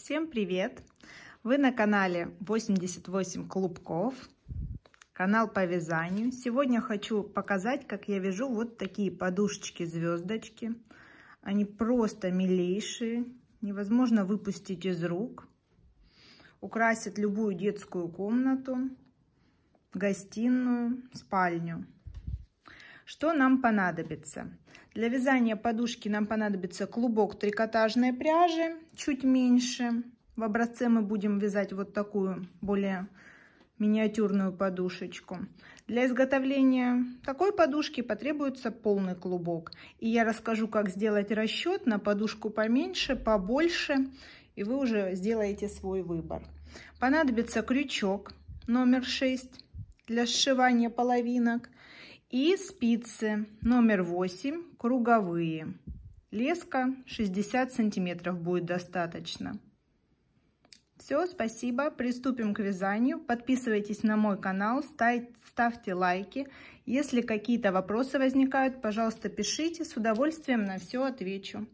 Всем привет! Вы на канале 88 клубков, канал по вязанию. Сегодня хочу показать, как я вяжу вот такие подушечки-звездочки. Они просто милейшие, невозможно выпустить из рук. Украсят любую детскую комнату, гостиную, спальню. Что нам понадобится? Для вязания подушки нам понадобится клубок трикотажной пряжи, чуть меньше. В образце мы будем вязать вот такую более миниатюрную подушечку. Для изготовления такой подушки потребуется полный клубок. И я расскажу, как сделать расчет на подушку поменьше, побольше. И вы уже сделаете свой выбор. Понадобится крючок номер 6 для сшивания половинок. И спицы номер 8 круговые. Леска 60 сантиметров будет достаточно. Все, спасибо. Приступим к вязанию. Подписывайтесь на мой канал, ставьте лайки. Если какие-то вопросы возникают, пожалуйста, пишите. С удовольствием на все отвечу.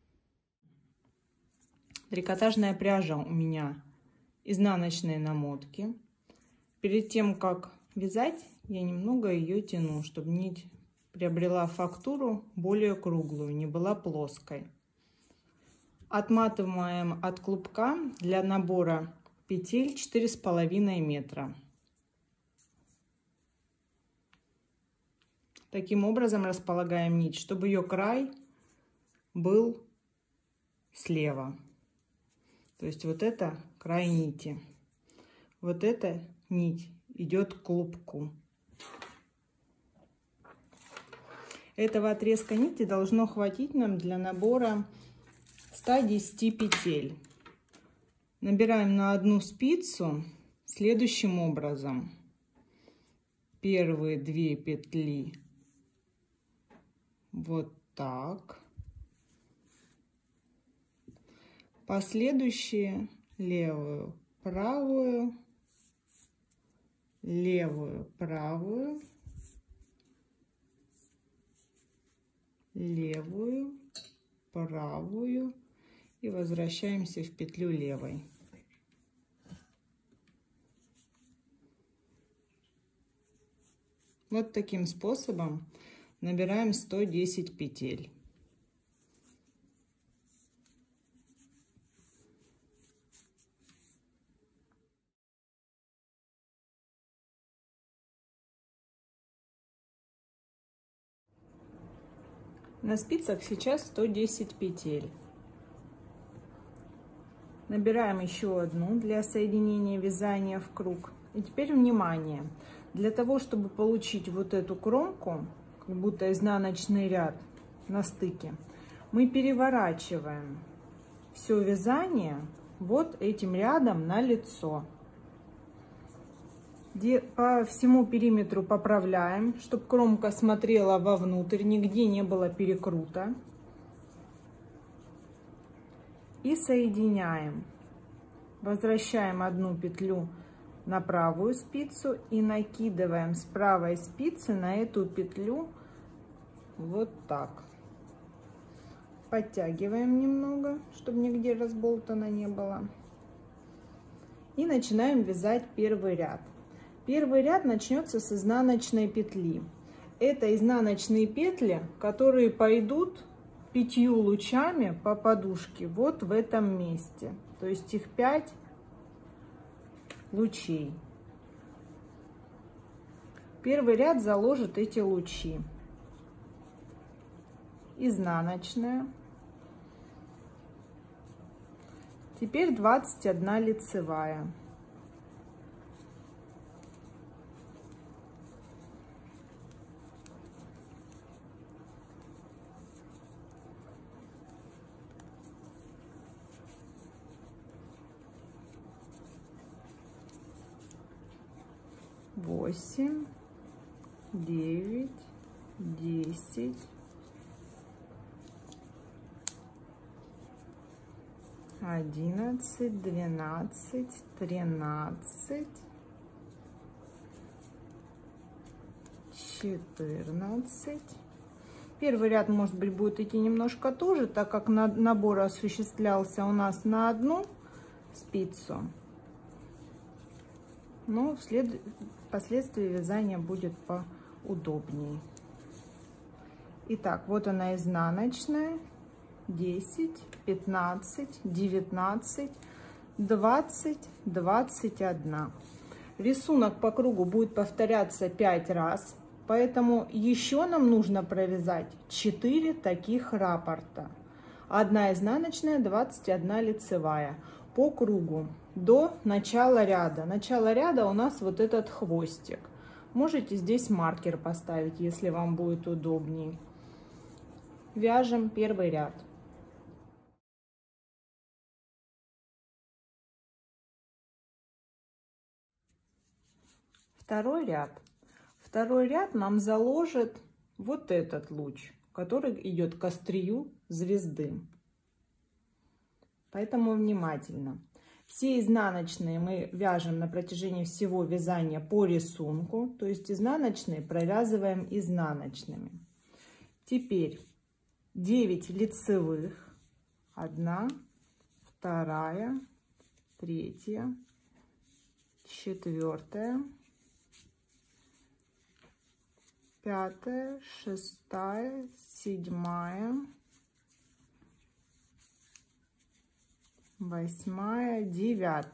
Трикотажная пряжа у меня изнаночные намотки. Перед тем, как вязать, я немного ее тяну, чтобы нить приобрела фактуру более круглую, не была плоской. Отматываем от клубка для набора петель 4,5 метра. Таким образом располагаем нить, чтобы ее край был слева. То есть вот это край нити. Вот эта нить идет к клубку. Этого отрезка нити должно хватить нам для набора 110 петель. Набираем на одну спицу следующим образом. Первые 2 петли вот так. Последующие левую, правую, левую, правую, левую, правую и возвращаемся в петлю левой. Вот таким способом набираем 110 петель. На спицах сейчас 110 петель. Набираем еще одну для соединения вязания в круг. И теперь внимание! Для того, чтобы получить вот эту кромку, как будто изнаночный ряд на стыке, мы переворачиваем все вязание вот этим рядом на лицо. По всему периметру поправляем, чтобы кромка смотрела вовнутрь, нигде не было перекрута. И соединяем. Возвращаем одну петлю на правую спицу и накидываем с правой спицы на эту петлю вот так. Подтягиваем немного, чтобы нигде разболтано не было. И начинаем вязать первый ряд. Первый ряд начнется с изнаночной петли. Это изнаночные петли, которые пойдут 5 лучами по подушке вот в этом месте. То есть их 5 лучей. Первый ряд заложит эти лучи. Изнаночная. Теперь 21 лицевая. Восемь, 9, 10, 11, 12, 13, 14. Первый ряд, может быть, будет идти немножко туже, так как набор осуществлялся у нас на одну спицу. Но впоследствии вязание будет поудобнее. Итак, вот она изнаночная. 10, 15, 19, 20, 21. Рисунок по кругу будет повторяться 5 раз, поэтому еще нам нужно провязать 4 таких раппорта. 1 изнаночная, 21 лицевая по кругу до начала ряда. Начало ряда у нас вот этот хвостик. Можете здесь маркер поставить, если вам будет удобнее. Вяжем первый ряд. Второй ряд. Второй ряд нам заложит вот этот луч, который идет к острию звезды. Поэтому внимательно. Все изнаночные мы вяжем на протяжении всего вязания по рисунку, то есть изнаночные провязываем изнаночными. Теперь 9 лицевых. 1, 2, 3, 4, 5, 6, 7, 8, 9.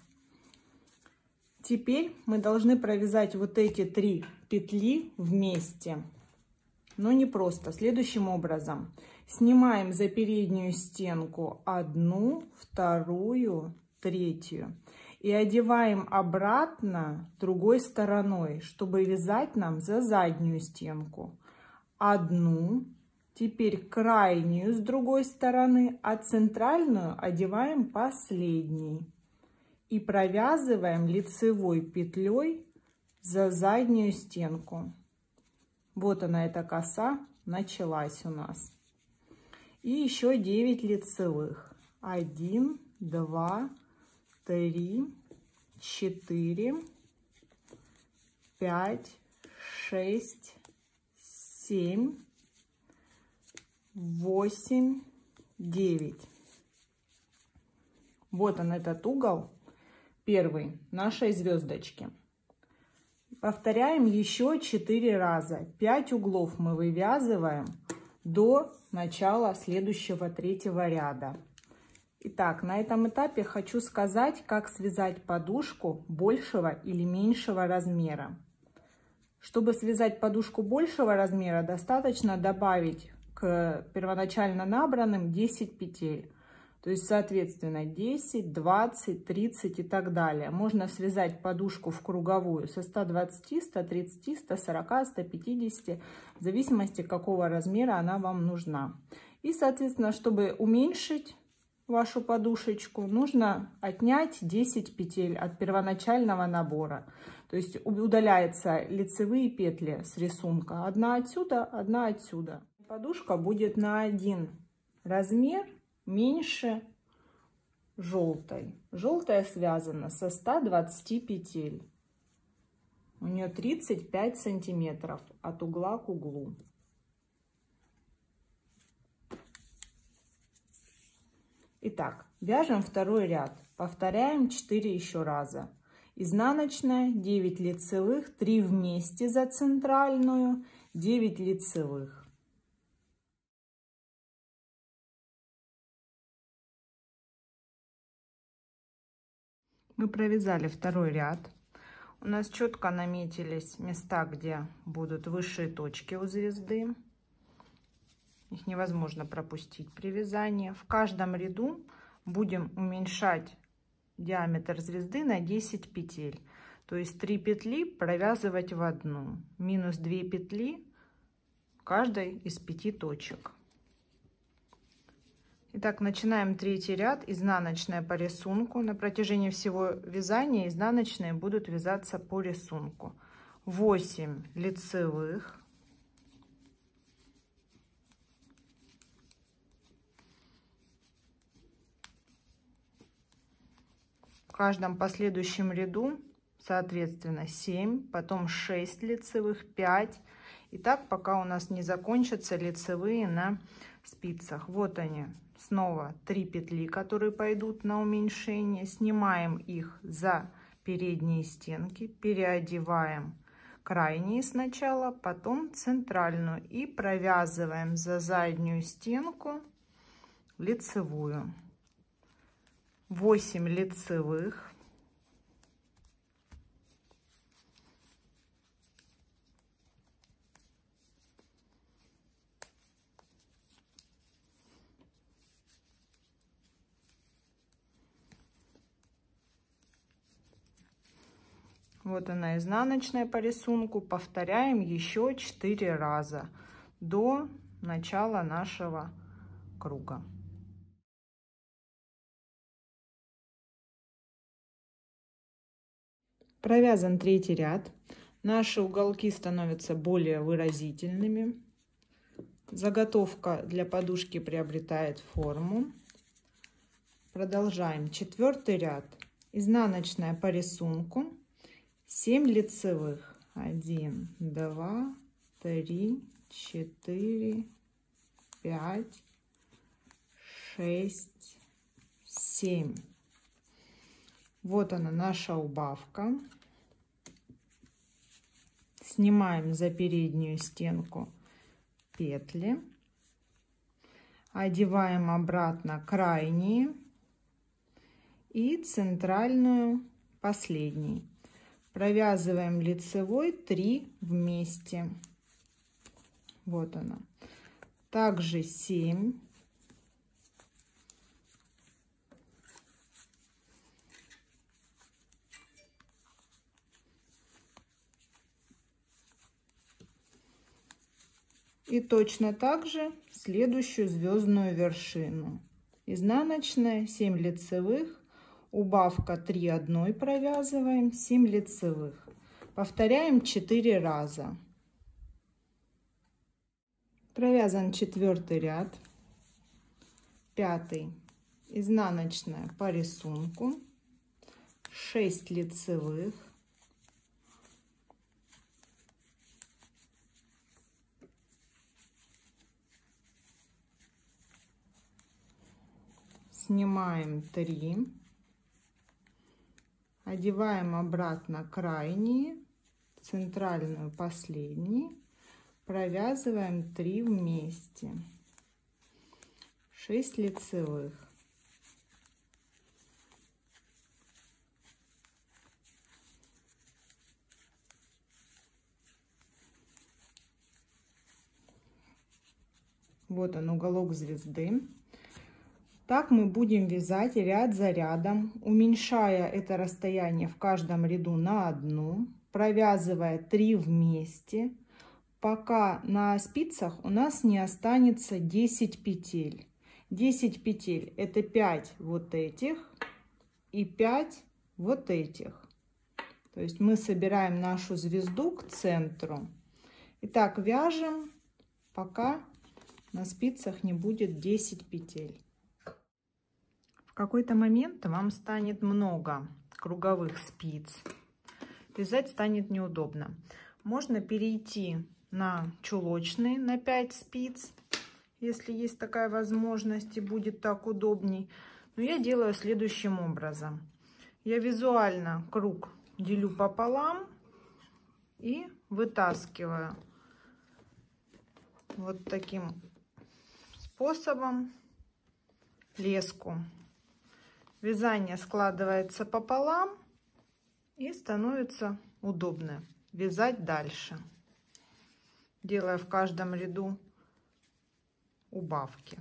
Теперь мы должны провязать вот эти 3 петли вместе, но не просто. Следующим образом: снимаем за переднюю стенку 1, 2, 3 и одеваем обратно другой стороной, чтобы вязать нам за заднюю стенку. 1, теперь крайнюю с другой стороны, а центральную одеваем последней и провязываем лицевой петлей за заднюю стенку. Вот она, эта коса началась у нас. И еще 9 лицевых. 1, 2, 3, 4, 5, 6, 7, 8, 9. Вот он, этот угол первый нашей звездочки. Повторяем еще 4 раза. 5 углов мы вывязываем до начала следующего 3-го ряда. Итак, на этом этапе хочу сказать, как связать подушку большего или меньшего размера. Чтобы связать подушку большего размера, достаточно добавить к первоначально набранным 10 петель. То есть, соответственно, 10, 20, 30 и так далее. Можно связать подушку в круговую со 120, 130, 140, 150, в зависимости, какого размера она вам нужна. И, соответственно, чтобы уменьшить вашу подушечку, нужно отнять 10 петель от первоначального набора. То есть удаляются лицевые петли с рисунка. Одна отсюда, одна отсюда. Подушка будет на 1 размер меньше желтой. Желтая связана со 120 петель. У нее 35 сантиметров от угла к углу. Итак, вяжем второй ряд. Повторяем 4 еще раза. Изнаночная, 9 лицевых, 3 вместе за центральную, 9 лицевых. Мы провязали второй ряд. У нас четко наметились места, где будут высшие точки у звезды. Их невозможно пропустить при вязании. В каждом ряду будем уменьшать диаметр звезды на 10 петель. То есть 3 петли провязывать в одну. Минус 2 петли в каждой из 5 точек. Итак, начинаем 3-й ряд. Изнаночная по рисунку. На протяжении всего вязания изнаночные будут вязаться по рисунку. 8 лицевых. В каждом последующем ряду, соответственно, 7, потом 6 лицевых, 5. И так, пока у нас не закончатся лицевые на спицах. Вот они, снова 3 петли, которые пойдут на уменьшение, снимаем их за передние стенки, переодеваем крайние сначала, потом центральную и провязываем за заднюю стенку лицевую. 8 лицевых. Вот она, изнаночная по рисунку. Повторяем еще 4 раза до начала нашего круга. Провязан 3-й ряд. Наши уголки становятся более выразительными. Заготовка для подушки приобретает форму. Продолжаем. 4-й ряд. Изнаночная по рисунку. 7 лицевых. 1, 2, 3, 4, 5, 6, 7. Вот она, наша убавка. Снимаем за переднюю стенку петли. Одеваем обратно крайние и центральную последней. Провязываем лицевой 3 вместе. Вот она. Также 7. И точно так же следующую звездную вершину. Изнаночная, 7 лицевых. Убавка 3 одной провязываем, 7 лицевых. Повторяем 4 раза. Провязан 4-й ряд. 5-й. Изнаночная по рисунку. 6 лицевых. Снимаем 3. Одеваем обратно крайние, центральную последней, провязываем 3 вместе, 6 лицевых. Вот он, уголок звезды. Так мы будем вязать ряд за рядом, уменьшая это расстояние в каждом ряду на 1, провязывая 3 вместе, пока на спицах у нас не останется 10 петель. 10 петель — это 5 вот этих и 5 вот этих. То есть мы собираем нашу звезду к центру. И так вяжем, пока на спицах не будет 10 петель. В какой-то момент вам станет много круговых спиц. Вязать станет неудобно. Можно перейти на чулочные на 5 спиц, если есть такая возможность и будет так удобней. Но я делаю следующим образом. Я визуально круг делю пополам и вытаскиваю вот таким способом леску. Вязание складывается пополам и становится удобно вязать дальше, делая в каждом ряду убавки.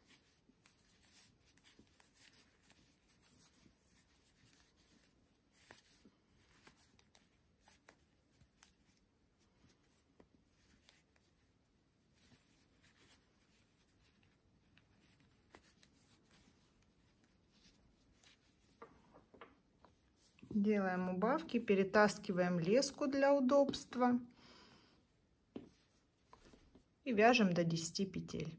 Делаем убавки, перетаскиваем леску для удобства и вяжем до 10 петель.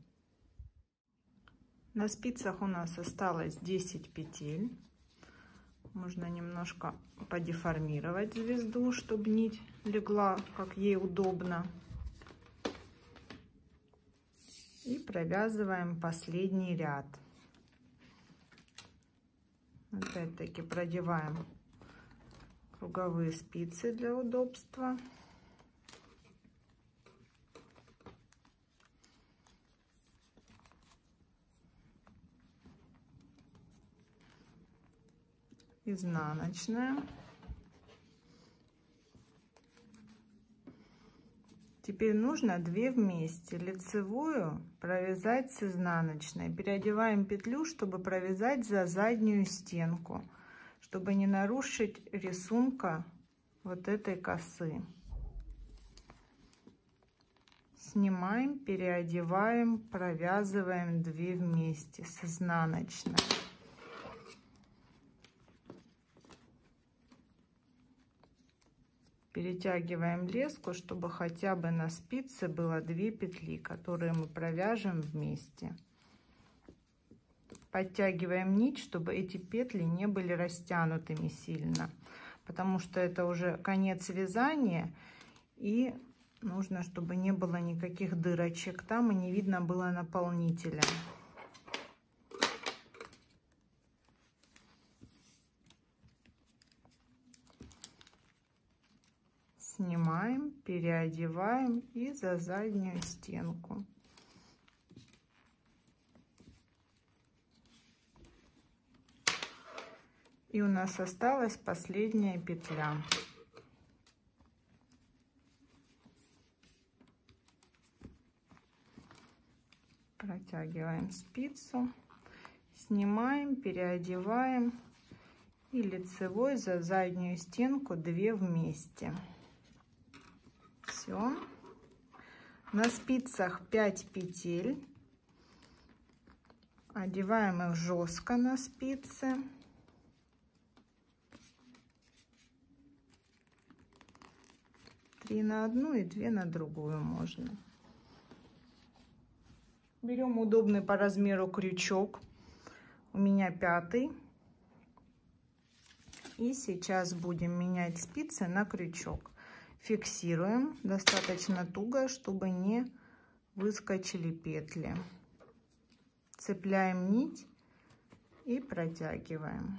На спицах у нас осталось 10 петель. Можно немножко подеформировать звезду, чтобы нить легла, как ей удобно. И провязываем последний ряд. Опять-таки продеваем круговые спицы для удобства. Изнаночная. Теперь нужно 2 вместе. Лицевую провязать с изнаночной. Переодеваем петлю, чтобы провязать за заднюю стенку, чтобы не нарушить рисунка вот этой косы. Снимаем, переодеваем, провязываем 2 вместе с изнаночной. Перетягиваем леску, чтобы хотя бы на спице было 2 петли, которые мы провяжем вместе. Подтягиваем нить, чтобы эти петли не были растянутыми сильно, потому что это уже конец вязания, и нужно, чтобы не было никаких дырочек там и не видно было наполнителя. Снимаем, переодеваем и за заднюю стенку. И у нас осталась последняя петля. Протягиваем спицу, снимаем, переодеваем и лицевой за заднюю стенку 2 вместе. Все. На спицах 5 петель. Одеваем их жестко на спицы. Три на одну и 2 на другую можно. Берем удобный по размеру крючок. У меня 5. И сейчас будем менять спицы на крючок. Фиксируем достаточно туго, чтобы не выскочили петли. Цепляем нить и протягиваем.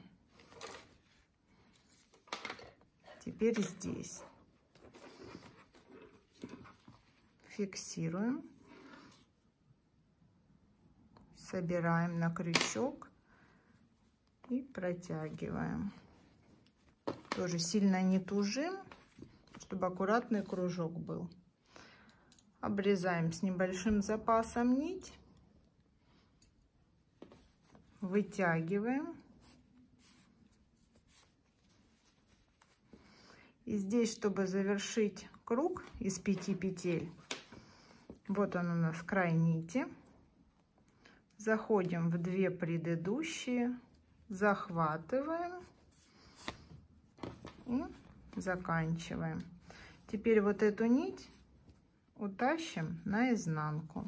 Теперь здесь фиксируем, собираем на крючок и протягиваем. Тоже сильно не тужим, чтобы аккуратный кружок был. Обрезаем с небольшим запасом нить, вытягиваем. И здесь, чтобы завершить круг из 5 петель, вот он у нас край нити, заходим в 2 предыдущие, захватываем и заканчиваем. Теперь вот эту нить утащим на изнанку.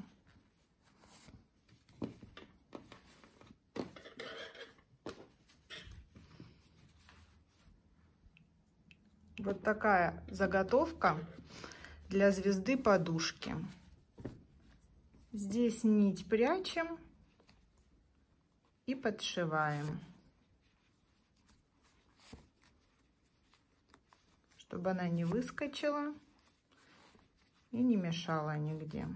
Вот такая заготовка для звезды подушки. Здесь нить прячем и подшиваем, чтобы она не выскочила и не мешала нигде.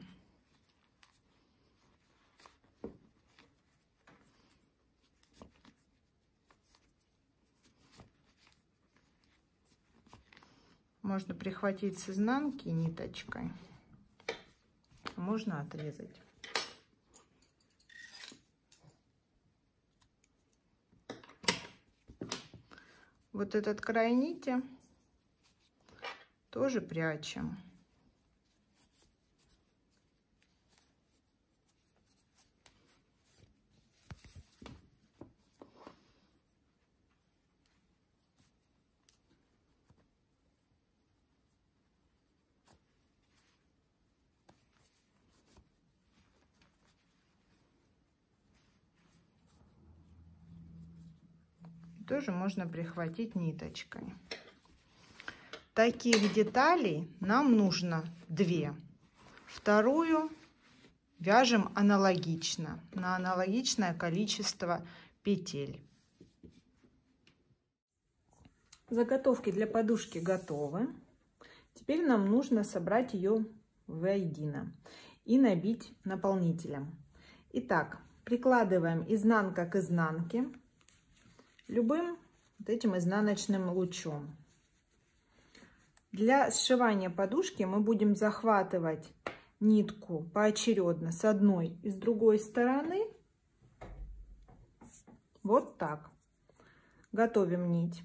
Можно прихватить с изнанки ниточкой, можно отрезать. Вот этот край нити тоже прячем. Тоже можно прихватить ниточкой. Таких деталей нам нужно 2. Вторую вяжем аналогично, на аналогичное количество петель. Заготовки для подушки готовы. Теперь нам нужно собрать ее воедино и набить наполнителем. Итак, прикладываем изнанка к изнанке любым вот этим изнаночным лучом. Для сшивания подушки мы будем захватывать нитку поочередно с одной и с другой стороны. Вот так. Готовим нить.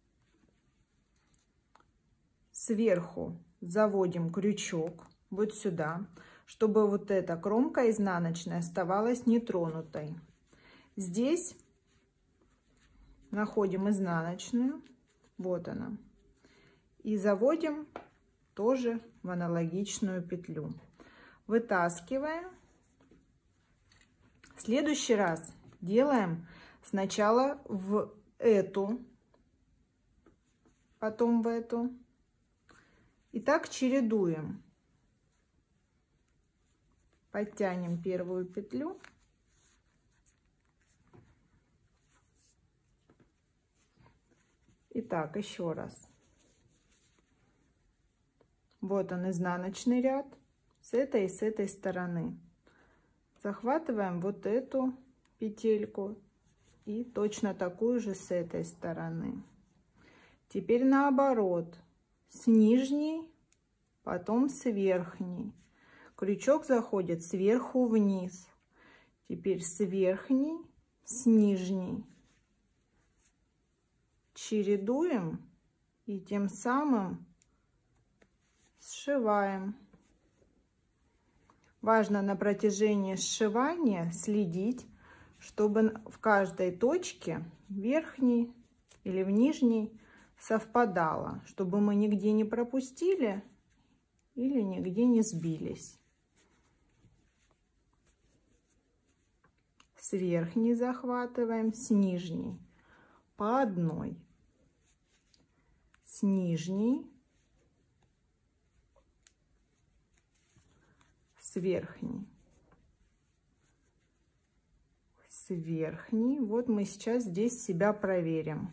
Сверху заводим крючок вот сюда, чтобы вот эта кромка изнаночная оставалась нетронутой. Здесь находим изнаночную, вот она, и заводим тоже в аналогичную петлю. Вытаскиваем. В следующий раз делаем сначала в эту, потом в эту. И так чередуем. Подтянем первую петлю. Итак, еще раз. Вот он, изнаночный ряд с этой и с этой стороны. Захватываем вот эту петельку и точно такую же с этой стороны. Теперь наоборот, с нижней, потом с верхней. Крючок заходит сверху вниз. Теперь с верхней, с нижней. Чередуем и тем самым сшиваем. Важно на протяжении сшивания следить, чтобы в каждой точке, верхней или в нижней, совпадало, чтобы мы нигде не пропустили или нигде не сбились. С верхней захватываем, с нижней по одной, с нижней, с верхней, с верхней. Вот мы сейчас здесь себя проверим.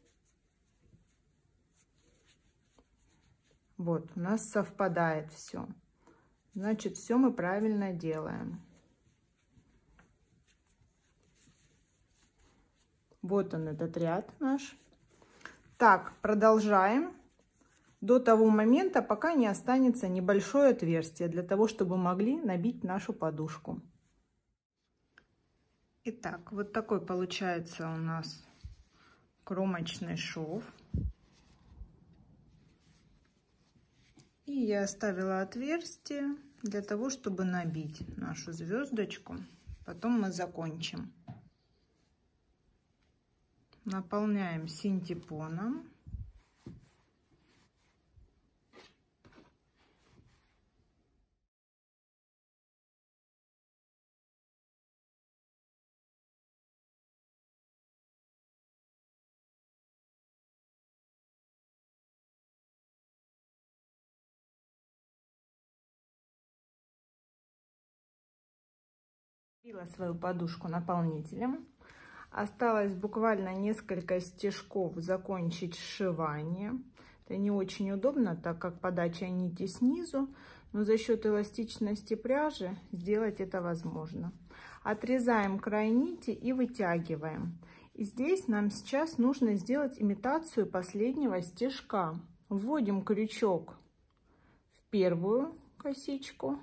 Вот у нас совпадает все, значит, все мы правильно делаем. Вот он, этот ряд наш. Так, продолжаем до того момента, пока не останется небольшое отверстие, для того, чтобы могли набить нашу подушку. Итак, вот такой получается у нас кромочный шов. И я оставила отверстие для того, чтобы набить нашу звездочку. Потом мы закончим. Наполняем синтепоном. Свою подушку наполнителем. Осталось буквально несколько стежков закончить сшивание. Это не очень удобно, так как подача нити снизу, но за счет эластичности пряжи сделать это возможно. Отрезаем край нити и вытягиваем. И здесь нам сейчас нужно сделать имитацию последнего стежка. Вводим крючок в первую косичку.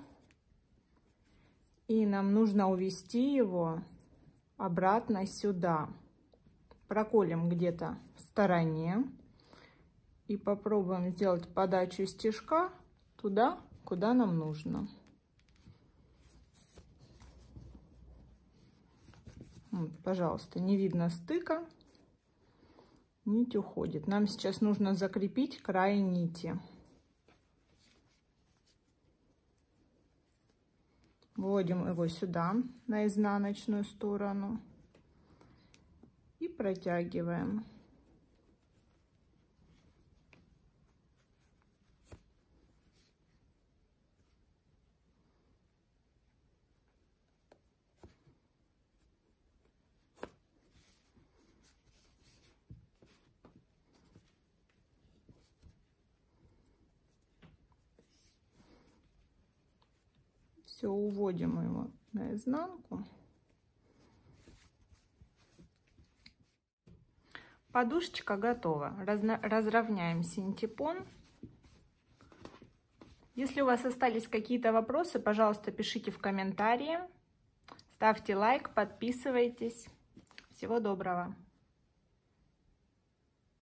И нам нужно увести его обратно сюда. Проколем где-то в стороне. И попробуем сделать подачу стежка туда, куда нам нужно. Вот, пожалуйста, не видно стыка. Нить уходит. Нам сейчас нужно закрепить край нити. Вводим его сюда, на изнаночную сторону, и протягиваем. Все, уводим его наизнанку. Подушечка готова. Разровняем синтепон. Если у вас остались какие-то вопросы, пожалуйста, пишите в комментарии. Ставьте лайк, подписывайтесь. Всего доброго!